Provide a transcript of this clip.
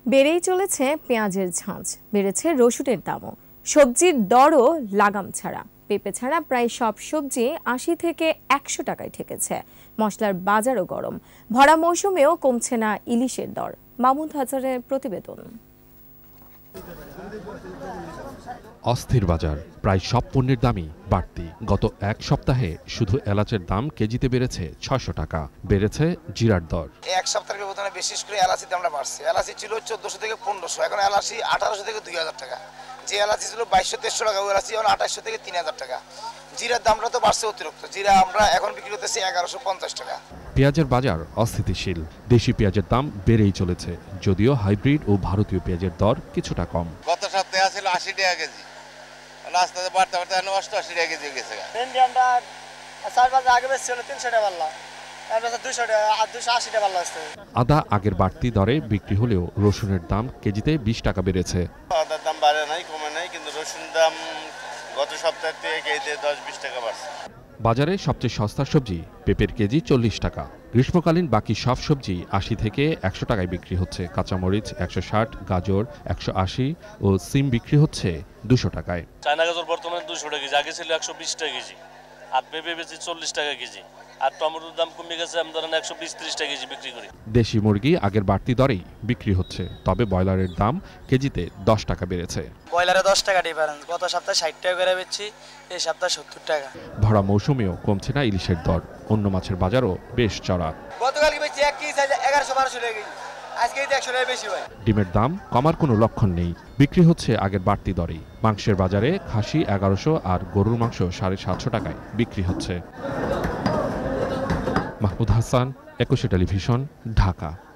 বেড়েই চলেছে পেঁয়াজের ঝাঁঝ, বেড়েছে রসুনের দামও। সবজির দরও লাগাম ছাড়া। পেঁপে ছাড়া প্রায় সব সবজি ৮০ থেকে ১০০ টাকায় ঠেকেছে। মশলার বাজারও গরম। ভরা মৌসুমেও কমছে না ইলিশের দর। মামুন হাজারের প্রতিবেদন। অস্থির বাজার, প্রায় সব পণ্যের দামই বাড়তি। গত এক সপ্তাহে শুধু এলাচের দাম কেজিতে বেড়েছে ৬০০ টাকা, বেড়েছে জিরার দর। এক সপ্তাহের ব্যবধানে বিশেষ করে এলাচির দামটা বাড়ছে। এলাচি ছিল ১৪০০ থেকে ১৫০০, এখন এলাচি ১৮০০ থেকে ২০০০ টাকা। যে এলাচি ছিল ২২০০-২৩০০ টাকা, ওই এলাচি এখন ২৮০০ থেকে ৩০০০ টাকা। জিরার দামটা তো বাড়ছে অতিরিক্ত। জিরা আমরা এখন বিক্রি করতেছি ১১৫০ টাকা। পেঁয়াজের বাজার অস্থিতিশীল। দেশি পেঁয়াজের দাম বেড়েই চলেছে, যদিও হাইব্রিড ও ভারতীয় পেঁয়াজের দর কিছুটা কম। গত সপ্তাহে ছিল ৮০ টাকা কেজি, আস্তে আস্তে বাড়তে বাড়তে ৮৮ টাকা কেজি গেছে। ইন্ডিয়ানটা ৪ বছর আগে বেশি ছিল ৩০০ টাকা পাল্লা, এর বছর ২০০ টাকা আর ২৮০ টাকা পাল্লা আছে। আদা আগের বাড়তি দরে বিক্রি হলেও রসুনের দাম কেজিতে ২০ টাকা বেড়েছে। আদার দাম বাড়ে নাই, কমে নাই, কিন্তু রসুনের দাম গত সপ্তাহ থেকে কেজিতে ১০-২০ টাকা বাড়ছে। বাজারে সবচেয়ে সস্তা সবজি পেঁপের কেজি ৪০ টাকা। গ্রীষ্মকালীন বাকি সব সবজি ৮০ থেকে ১০০ টাকায় বিক্রি হচ্ছে। কাঁচামরিচ ১৬০, গাজর ১৮০ ও সিম বিক্রি হচ্ছে ২০০ টাকায়। চায়না গাজর বর্তমানে ২০০ টাকা কেজি, আগে ছিল ১২০ টাকা কেজি। আর পেঁপে বেশি ৪০ টাকা কেজি। আর টমেটোর দাম কমে গেছে, আমি ধরেন ১২০-৩০ টাকা কেজি বিক্রি করি। দেশি মুরগি আগের বাড়তি দরেই বিক্রি হচ্ছে, তবে ব্রয়লারের দাম কেজিতে ১০ টাকা বেড়েছে। ব্রয়লারে ১০ টাকা ডিফারেন্স, গত সপ্তাহে ৬০ টাকা করে বেচছি, এই সপ্তাহে ৭০ টাকা। ভরা মৌসুমেও কমছে না ইলিশের দর। অন্য মাছের বাজারও বেশ চড়া। গতকালকে বেচছি ১ কেজি ১১০০-১২০০ টাকা কেজি, আজকে ১০০ টাকা বেশি ভাই। ডিমের দাম কমার কোনো লক্ষণ নেই, বিক্রি হচ্ছে আগের বাড়তি দরেই। মাংসের বাজারে খাসি ১১০০ আর গরুর মাংস ৭৫০ টাকায় বিক্রি হচ্ছে। মাহমুদ হাসান, একুশে টেলিভিশন, ঢাকা।